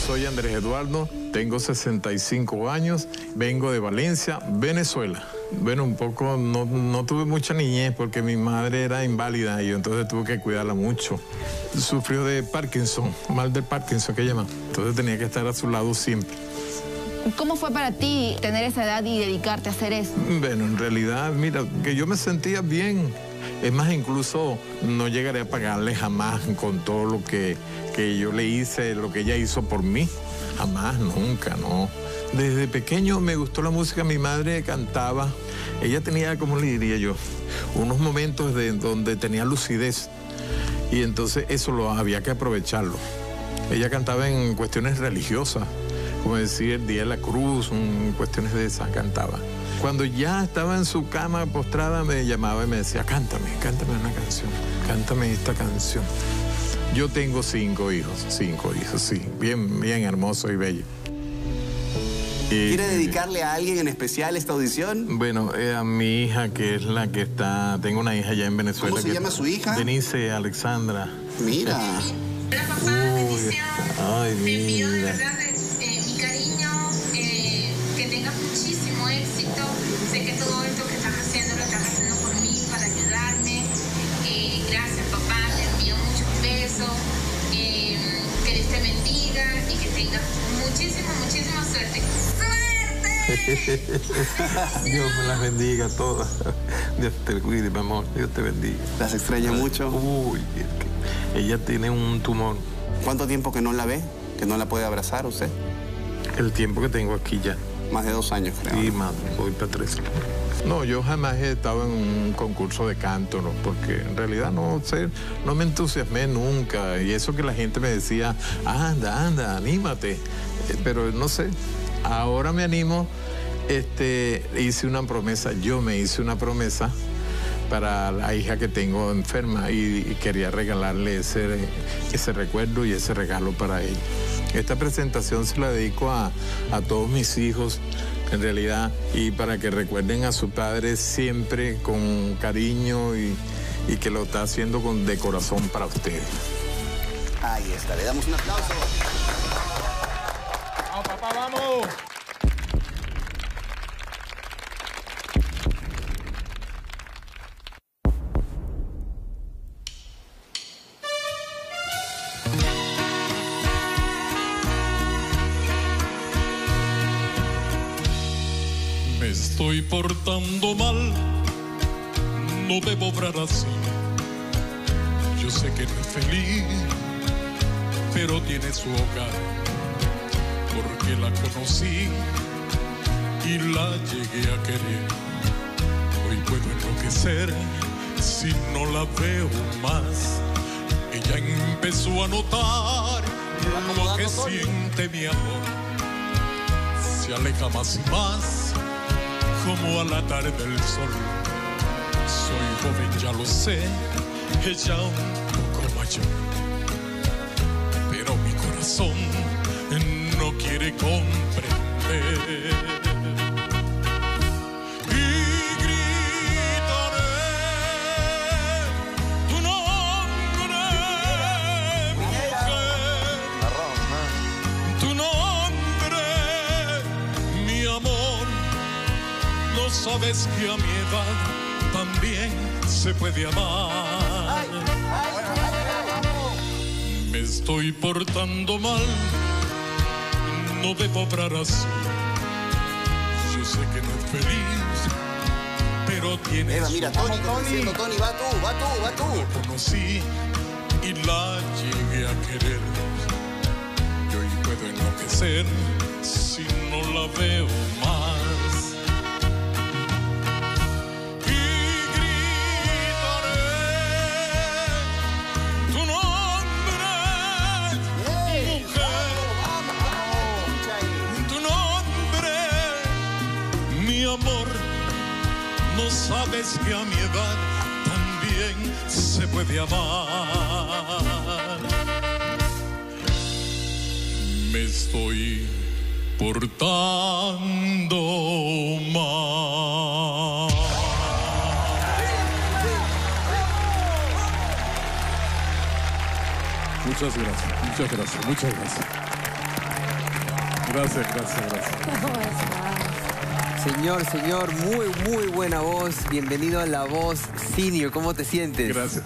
soy Andrés Eduardo, tengo 65 años, vengo de Valencia, Venezuela. Bueno, un poco, no tuve mucha niñez porque mi madre era inválida y yo entonces tuve que cuidarla mucho. Sufrió de Parkinson, mal de Parkinson que llaman. Entonces tenía que estar a su lado siempre. ¿Cómo fue para ti tener esa edad y dedicarte a hacer eso? Bueno, en realidad, mira, que yo me sentía bien. Es más, incluso no llegaré a pagarle jamás con todo lo que yo le hice, lo que ella hizo por mí. Jamás, nunca, no. Desde pequeño me gustó la música, mi madre cantaba. Ella tenía, ¿cómo le diría yo? Unos momentos donde tenía lucidez. Y entonces eso había que aprovecharlo. Ella cantaba en cuestiones religiosas, como decir el Día de la Cruz, cuestiones de esas cantaba. Cuando ya estaba en su cama postrada me llamaba y me decía, cántame una canción, cántame esta canción. Yo tengo 5 hijos, sí, bien hermosos y bellos. ¿Quiere dedicarle a alguien en especial esta audición? Bueno, a mi hija, que es la que está... Tengo una hija allá en Venezuela. ¿Cómo se llama su hija? Denise Alexandra. Mira. Hola, papá, bendición. Ay, te envío de mira. verdad mi cariño, que tengas muchísimo éxito. Sé que todo esto que estás haciendo lo estás haciendo por mí, para ayudarme. Gracias, papá, te envío muchos besos. Que Dios te bendiga y que tengas muchísima suerte. Dios me las bendiga a todas. Dios te cuide, mi amor. Dios te bendiga. ¿Las extraña mucho? Uy, es que ella tiene un tumor. ¿Cuánto tiempo que no la ve? ¿Que no la puede abrazar usted? El tiempo que tengo aquí ya. Más de 2 años, creo. Sí, ¿no? más, voy para 3. No, yo jamás he estado en un concurso de canto, ¿no? Porque en realidad no sé, no me entusiasmé nunca. Y eso que la gente me decía, anda, anímate. Pero no sé, ahora me animo. Hice una promesa, yo me hice una promesa para la hija que tengo enferma y quería regalarle ese recuerdo y ese regalo para ella. Esta presentación se la dedico a todos mis hijos, en realidad, y para que recuerden a su padre siempre con cariño y que lo está haciendo de corazón para ustedes. Ahí está, le damos un aplauso. ¡Vamos, papá, vamos! Me estoy portando mal, no debo obrar así. Yo sé que no es feliz, pero tiene su hogar, porque la conocí y la llegué a querer. Hoy puedo enloquecer si no la veo más. Ella empezó a notar lo que siente mi amor. Se aleja más y más, como a la tarde del sol. Soy joven, ya lo sé, ella un poco mayor. Pero mi corazón no quiere comprender. Y gritaré tu nombre, mujer, tu nombre, mi amor. No sabes que a mi edad también se puede amar. Me estoy portando mal, no debo obrar así. Yo sé que no es feliz, pero tiene Eva, su... mira, Tony, Tony, va tú. La conocí y la llegué a querer. Y hoy puedo enloquecer si no la veo más. Amor, no sabes que a mi edad también se puede amar. Me estoy portando mal. Muchas gracias. Gracias. Señor, muy buena voz. Bienvenido a La Voz Senior. ¿Cómo te sientes? Gracias.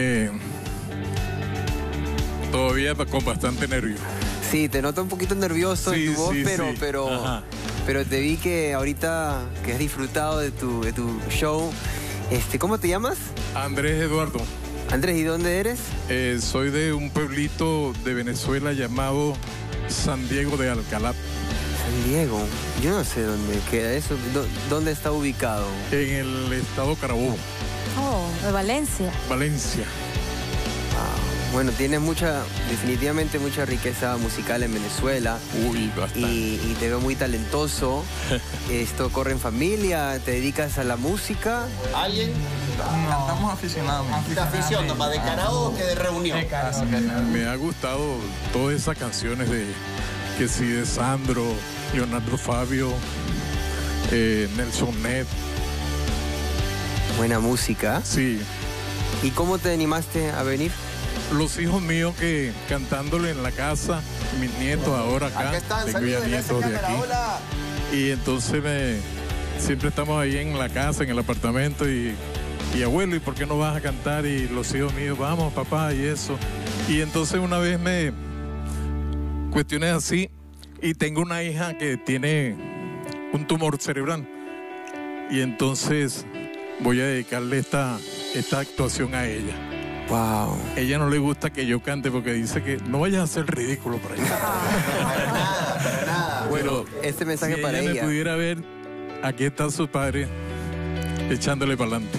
Todavía con bastante nervio. Sí, te noto un poquito nervioso en tu voz, pero te vi que ahorita que has disfrutado de tu show. ¿Cómo te llamas? Andrés Eduardo. Andrés, ¿y dónde eres? Soy de un pueblito de Venezuela llamado San Diego de Alcalá. San Diego, yo no sé dónde queda eso. ¿Dónde está ubicado? En el estado Carabobo. Oh, de Valencia. Valencia. Bueno, tienes definitivamente mucha riqueza musical en Venezuela. Uy, bastante. Y te veo muy talentoso. ¿Esto corre en familia? ¿Te dedicas a la música? ¿Alguien? No, estamos aficionados. De afición, ¿no? ¿De karaoke, de reunión? Me ha gustado todas esas canciones de Sandro, Leonardo Fabio, Nelson Ned. Buena música. Sí. ¿Y cómo te animaste a venir? Los hijos míos que cantándole en la casa, mis nietos ahora acá, tengo ya nietos de aquí. Hola. Y entonces siempre estamos ahí en la casa, en el apartamento y abuelo, ¿y por qué no vas a cantar? Y los hijos míos, vamos papá, y eso. Y entonces una vez cuestiones así, y tengo una hija que tiene un tumor cerebral. Y entonces voy a dedicarle esta actuación a ella. Wow. Ella no le gusta que yo cante porque dice que no vayas a hacer ridículo por ahí. Para nada. Bueno, este mensaje si para ella ella. me pudiera ver, aquí está su padre echándole para adelante.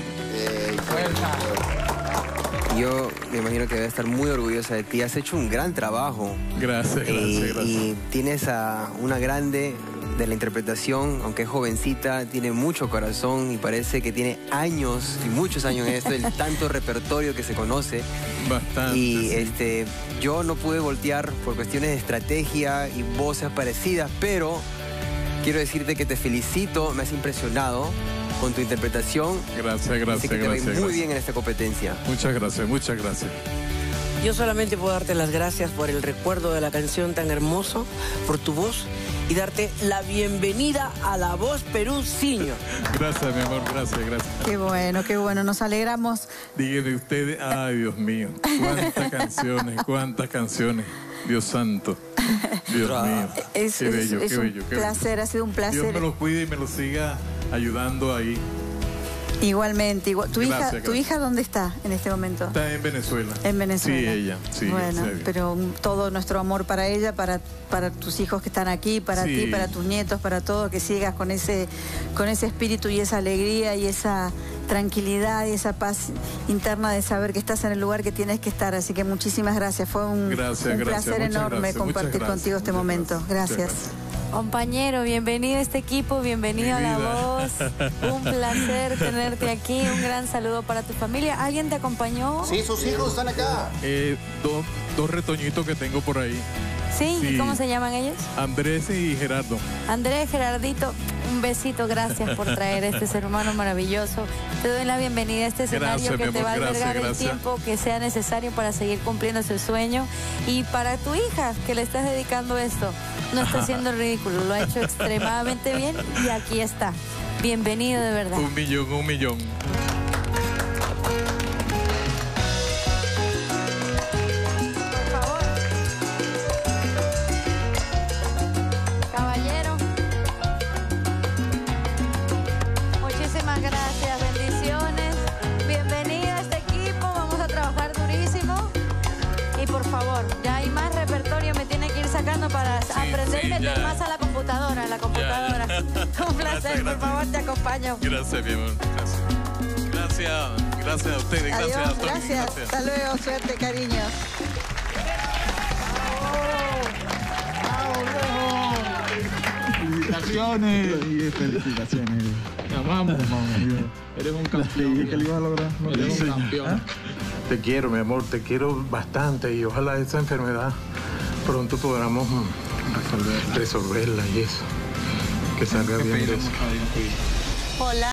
Yo me imagino que debe estar muy orgullosa de ti. Has hecho un gran trabajo. Gracias. Y tienes a una grande de la interpretación, aunque es jovencita, tiene mucho corazón y parece que tiene años y muchos años en esto, el tanto repertorio que se conoce. Bastante. Y yo no pude voltear por cuestiones de estrategia y voces parecidas, pero quiero decirte que te felicito, me has impresionado con tu interpretación. Gracias. Así que te va muy bien en esta competencia. Muchas gracias. Yo solamente puedo darte las gracias por el recuerdo de la canción tan hermoso, por tu voz y darte la bienvenida a La Voz Perú Senior. Gracias, mi amor, gracias. Qué bueno, nos alegramos. Díganme ustedes, ay Dios mío, cuántas canciones, Dios santo, Dios mío. Qué bello. Placer, ha sido un placer. Dios me los cuide y me los siga ayudando ahí. Igualmente. ¿Tu Gracias. hija dónde está en este momento? Está en Venezuela. En Venezuela. Sí, ella. Sí, bueno, pero todo nuestro amor para ella, para tus hijos que están aquí, para ti, para tus nietos, para todo, que sigas con ese espíritu y esa alegría y esa tranquilidad y esa paz interna de saber que estás en el lugar que tienes que estar. Así que muchísimas gracias. Fue un placer enorme compartir contigo este momento. Gracias. Compañero, bienvenido a este equipo, bienvenido a La Voz. Un placer tenerte aquí. Un gran saludo para tu familia. ¿Alguien te acompañó? Sí, sus hijos están acá. Dos retoñitos que tengo por ahí. ¿Sí? ¿Y cómo se llaman ellos? Andrés y Gerardo. Andrés, Gerardito, un besito. Gracias por traer este ser humano maravilloso. Te doy la bienvenida a este escenario que te va a albergar el tiempo que sea necesario para seguir cumpliendo ese sueño. Y para tu hija, que le estás dedicando esto, no está haciendo el ridículo, lo ha hecho extremadamente bien y aquí está. Bienvenido de verdad. Un millón. Caballero, muchísimas gracias, bendiciones. Bienvenido a este equipo, vamos a trabajar durísimo. Y por favor, ya hay más repertorio, me tiene que ir sacando para aprender y meter más a la computadora. Un placer, por favor, te acompaño. Gracias, mi amor. Gracias a ustedes. Adiós, Gracias a todos. gracias. Hasta luego, suerte, cariño. Felicitaciones. Te amamos, mamá. Eres un campeón. ¿Y qué le ibas a lograr? Eres un campeón. Te quiero, mi amor, te quiero bastante y ojalá esa enfermedad pronto podamos resolverla y eso. Que salga bien de eso. Hola.